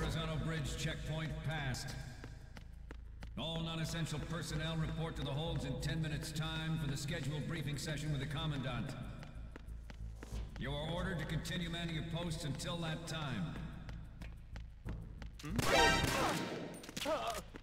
Horizontal bridge checkpoint passed. All non-essential personnel report to the holds in 10 minutes' time for the scheduled briefing session with the Commandant. You are ordered to continue manning your posts until that time.